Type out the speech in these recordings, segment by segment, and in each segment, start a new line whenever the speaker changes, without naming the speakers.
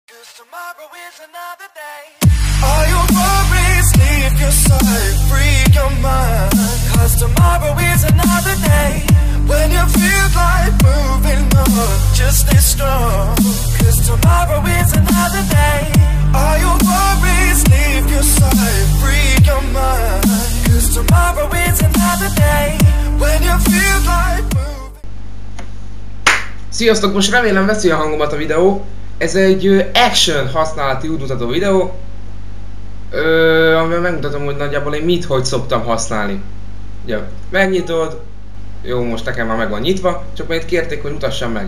'Cause tomorrow is another day. All your worries, leave your side, free your mind. 'Cause tomorrow is another day. When you feel like moving on, just stay strong. 'Cause tomorrow is another day. All your worries, leave your side, free your mind. 'Cause tomorrow is another day. When you feel like moving.
Sziasztok, most remélem veszi a hangomat a videó. Ez egy action használati útmutató videó, amivel megmutatom, hogy nagyjából én hogy szoktam használni. Ugye, megnyitod, jó, most nekem már meg van nyitva, csak majd kérték, hogy mutassam meg.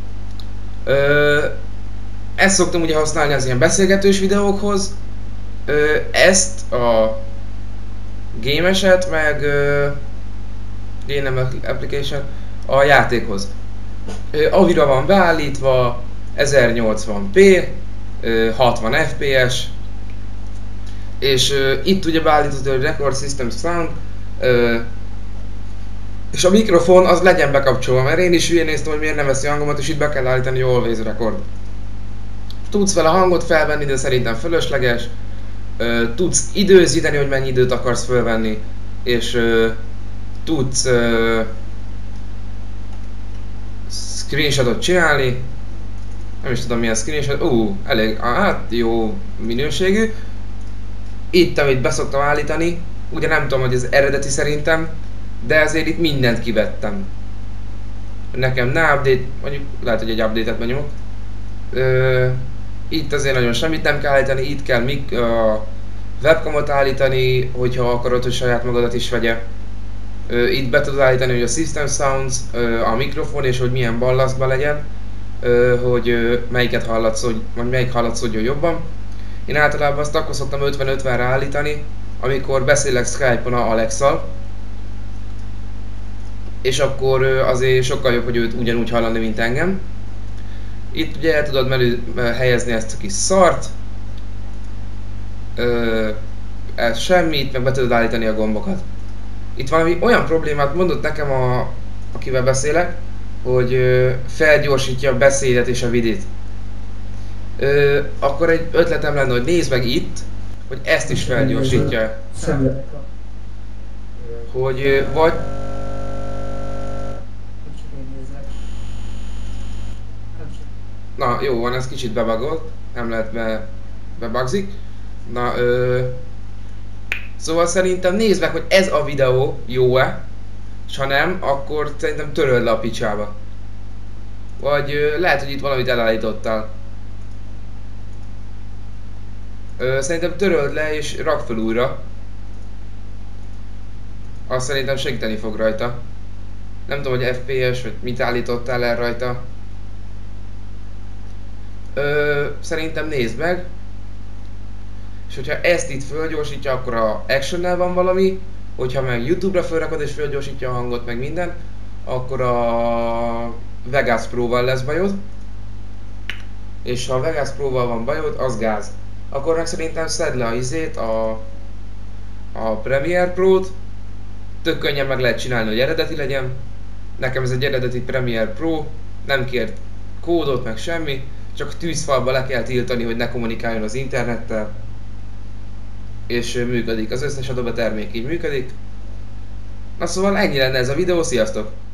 Ezt szoktam ugye használni az ilyen beszélgetős videókhoz, ezt a gémeset, meg game application a játékhoz. Avira van beállítva, 1080p, 60 fps, és itt ugye beállított a Record System Sound, és a mikrofon az legyen bekapcsolva, mert én is hülyén néztem, hogy miért nem veszi a hangomat, és itt be kell állítani Always Record. Tudsz vele hangot felvenni, de szerintem fölösleges. Tudsz időzíteni, hogy mennyi időt akarsz fölvenni, és tudsz screenshotot csinálni. Nem is tudom milyen screenshot, elég, hát jó minőségű. Itt, amit beszoktam állítani, ugye nem tudom, hogy ez eredeti szerintem, de ezért itt mindent kivettem. Nekem ne update, mondjuk lehet, hogy egy update-et benyomok. Itt azért nagyon semmit nem kell állítani, itt kell a webcamot állítani, hogyha akarod, hogy saját magadat is vegye. Itt be tudod állítani, hogy a System Sounds, a mikrofon, és hogy milyen ballasztban legyen, hogy melyiket hallatsz, vagy melyik hallatszódjon jobban. Én általában azt akkor szoktam 50-50-re állítani, amikor beszélek Skype-on a Alex-szal, és akkor azért sokkal jobb, hogy őt ugyanúgy hallani, mint engem. Itt ugye el tudod helyezni ezt a kis szart, ez semmit, meg be tudod állítani a gombokat. Itt valami olyan problémát mondott nekem, akivel beszélek, hogy felgyorsítja a beszédet és a vidét. Akkor egy ötletem lenne, hogy nézd meg itt, hogy ezt is felgyorsítja. Hogy vagy... Na jó van, ez kicsit bebagolt, nem lehet bebugzik. Na szóval szerintem nézd meg, hogy ez a videó jó-e, és ha nem, akkor szerintem töröld le a picsába. Vagy lehet, hogy itt valamit elállítottál. Szerintem töröld le és rakd fel újra. Azt szerintem segíteni fog rajta. Nem tudom, hogy FPS, vagy mit állítottál el rajta. Szerintem nézd meg. És hogyha ezt itt fölgyorsítja, akkor a Action-nel van valami. Hogyha meg YouTube-ra fölrakod és fölgyorsítja a hangot, meg minden, akkor a Vegas Pro-val lesz bajod. És ha a Vegas Pro-val van bajod, az gáz. Akkor meg szerintem szedd le a Premiere Pro-t. Tök könnyen meg lehet csinálni, hogy eredeti legyen. Nekem ez egy eredeti Premiere Pro, nem kért kódot, meg semmi. Csak tűzfalba le kell tiltani, hogy ne kommunikáljon az internettel. És működik. Az összes Adobe termék így működik. Na szóval ennyi lenne ez a videó, sziasztok!